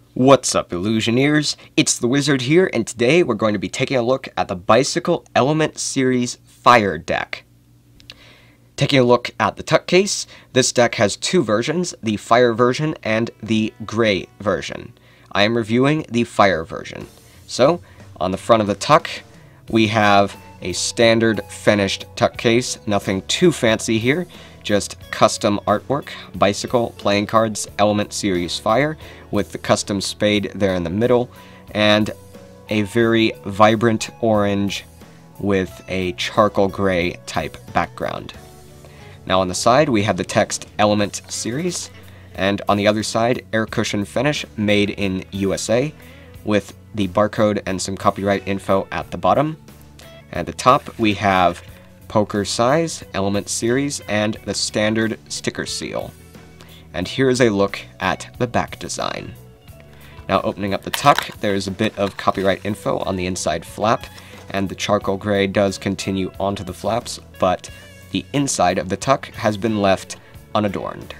What's up, Illusioneers? It's the Wizard here, and today we're going to be taking a look at the Bicycle Element Series Fire deck. Taking a look at the tuck case, this deck has two versions, the Fire version and the Gray version. I am reviewing the Fire version. So, on the front of the tuck, we have a standard finished tuck case, nothing too fancy here, just custom artwork, Bicycle, playing cards, Element Series Fire, with the custom spade there in the middle, and a very vibrant orange with a charcoal gray type background. Now on the side we have the text Element Series, and on the other side air cushion finish made in USA, with the barcode and some copyright info at the bottom. At the top we have Poker Size, Element Series, and the standard sticker seal. And here is a look at the back design. Now opening up the tuck, there's a bit of copyright info on the inside flap, and the charcoal gray does continue onto the flaps, but the inside of the tuck has been left unadorned.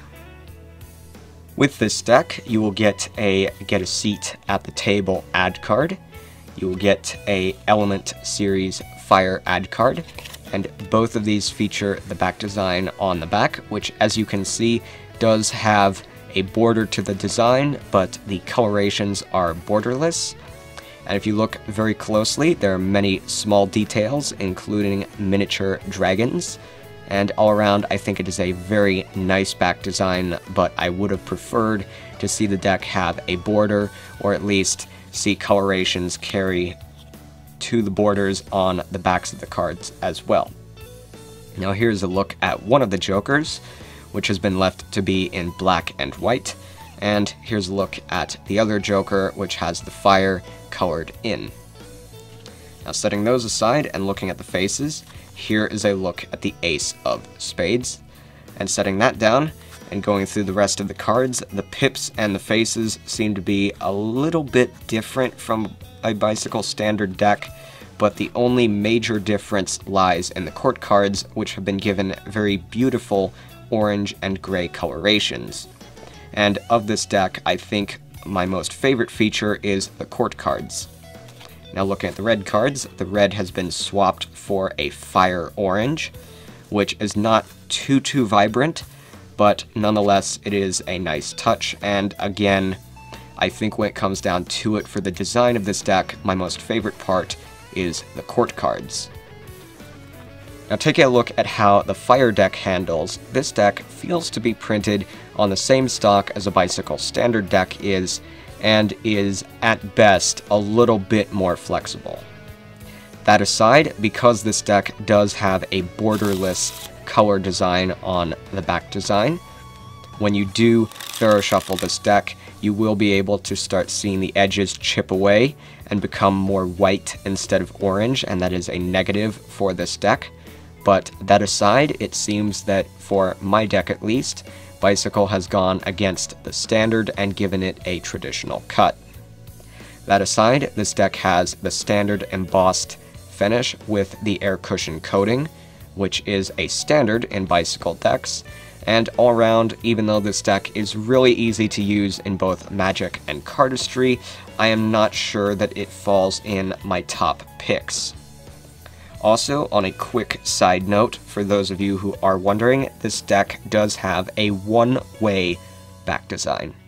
With this deck, you will get a seat at the table ad card, you will get a Element Series Fire ad card, and both of these feature the back design on the back, which, as you can see, does have a border to the design, but the colorations are borderless. And if you look very closely, there are many small details, including miniature dragons. And all around, I think it is a very nice back design, but I would have preferred to see the deck have a border, or at least see colorations carry to the borders on the backs of the cards as well. Now here's a look at one of the jokers, which has been left to be in black and white, and here's a look at the other joker, which has the fire colored in. Now setting those aside and looking at the faces, here is a look at the ace of spades, and setting that down and going through the rest of the cards, the pips and the faces seem to be a little bit different from a Bicycle standard deck, but the only major difference lies in the court cards, which have been given very beautiful orange and gray colorations. And of this deck, I think my most favorite feature is the court cards. Now looking at the red cards, the red has been swapped for a fire orange, which is not too vibrant, but nonetheless it is a nice touch, and again, I think when it comes down to it for the design of this deck, my most favorite part is the court cards. Now taking a look at how the Fire deck handles, this deck feels to be printed on the same stock as a Bicycle standard deck is, and is at best a little bit more flexible. That aside, because this deck does have a borderless color design on the back design, when you do Pharaoh Shuffle this deck, you will be able to start seeing the edges chip away and become more white instead of orange, and that is a negative for this deck. But that aside, it seems that for my deck at least, Bicycle has gone against the standard and given it a traditional cut. That aside, this deck has the standard embossed finish with the air cushion coating, which is a standard in Bicycle decks, and all around, even though this deck is really easy to use in both Magic and Cardistry, I am not sure that it falls in my top picks. Also, on a quick side note, for those of you who are wondering, this deck does have a one-way back design.